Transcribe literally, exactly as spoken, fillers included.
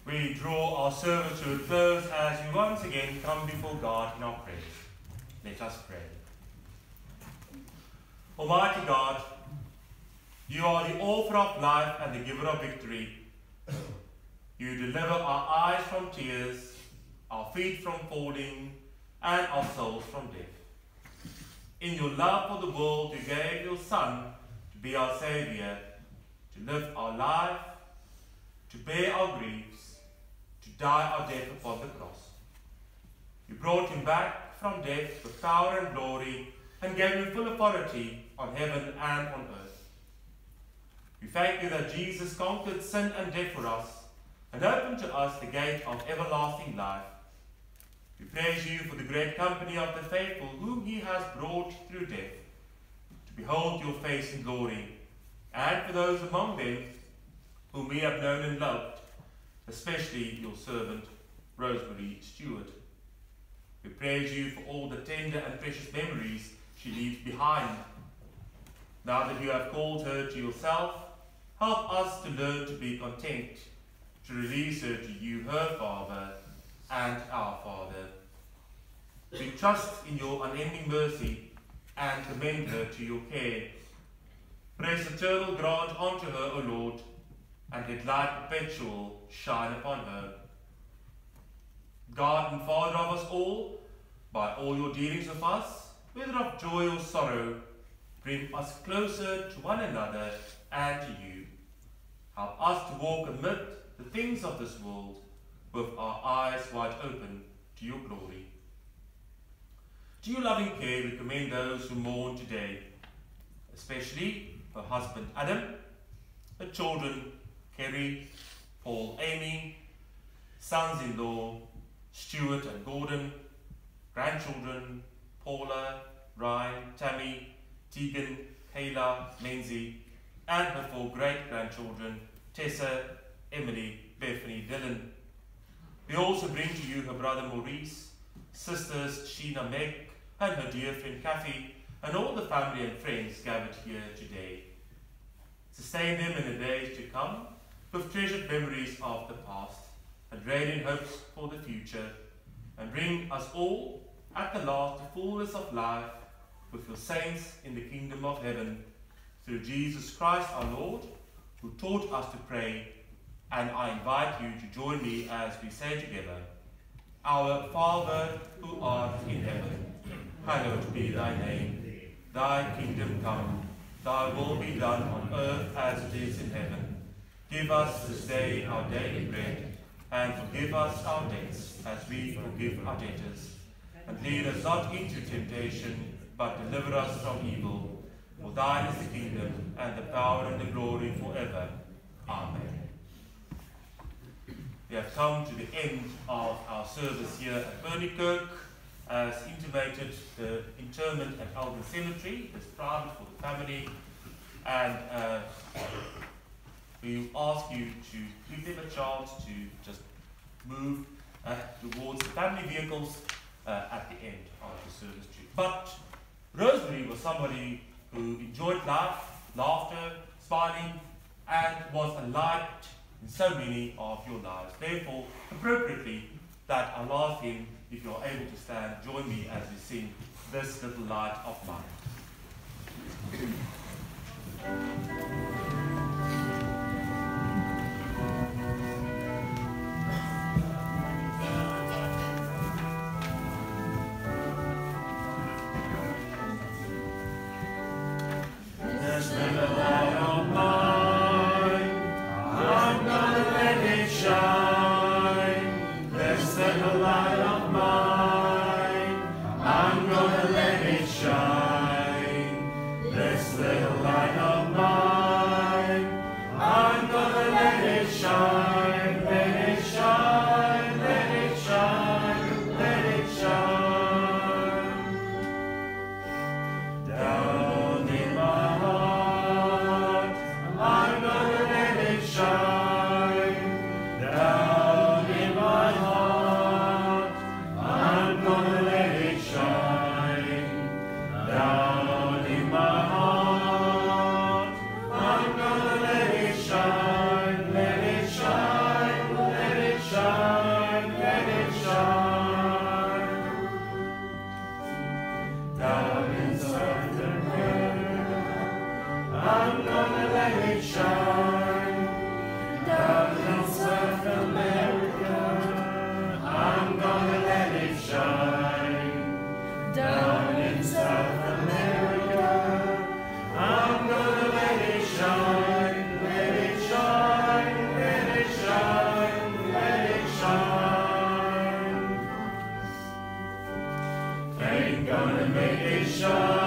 we draw our service to a close as we once again come before God in our prayers. Let us pray. Almighty God, you are the author of life and the giver of victory. You deliver our eyes from tears, our feet from falling, and our souls from death. In your love for the world, you gave your Son to be our Saviour, to live our life, to bear our griefs, to die our death upon the cross. You brought him back from death with power and glory, and gave him full authority on heaven and on earth. We thank you that Jesus conquered sin and death for us, and opened to us the gate of everlasting life. We praise you for the great company of the faithful whom he has brought through death, to behold your face in glory, and for those among them whom we have known and loved, especially your servant, Rosemary Stewart. We praise you for all the tender and precious memories she leaves behind. Now that you have called her to yourself, help us to learn to be content, to release her to you, her Father, and our Father. We trust in your unending mercy and commend her to your care. Grace eternal grant unto her, O Lord, and let light perpetual shine upon her. God and Father of us all, by all your dealings with us, whether of joy or sorrow, bring us closer to one another and to you. Help us to walk amid the things of this world with our eyes wide open to your glory. To your loving care we commend those who mourn today, especially her husband Adam, her children Kerry, Paul, Amy, sons-in-law Stuart and Gordon, grandchildren Paula, Ryan, Tammy, Tegan, Kayla, Menzie, and her four great-grandchildren Tessa, Emily, Bethany, Dylan. We also bring to you her brother Maurice, sisters Sheena, Meg, and her dear friend Kathy, and all the family and friends gathered here today. Sustain them in the days to come with treasured memories of the past and radiant hopes for the future, and bring us all at the last to fullness of life with your saints in the kingdom of heaven, through Jesus Christ our Lord, who taught us to pray. And I invite you to join me as we say together, Our Father who art in heaven, hallowed be thy name. Thy kingdom come, thy will be done on earth as it is in heaven. Give us this day our daily bread, and forgive us our debts as we forgive our debtors. And lead us not into temptation, but deliver us from evil. For thine is the kingdom, and the power, and the glory forever. Amen. We have come to the end of our service here at Burnykirk. As intimated, the interment at Alden Cemetery is private for the family, and uh, we ask you to give them a chance to just move uh, towards the family vehicles uh, at the end of the service too. But Rosemary was somebody who enjoyed life, laughter, smiling, and was a light in so many of your lives. Therefore, appropriately, that I'll ask him, if you're able to stand, join me as we sing This Little Light of Mine. This little light of mine, I'm gonna let it shine. This little light of mine, I'm gonna let it shine. This little gonna let it shine. Down in South America, I'm gonna let it shine. Down in South America, I'm gonna let it shine. Let it shine, let it shine, let it shine. Ain't gonna make it shine.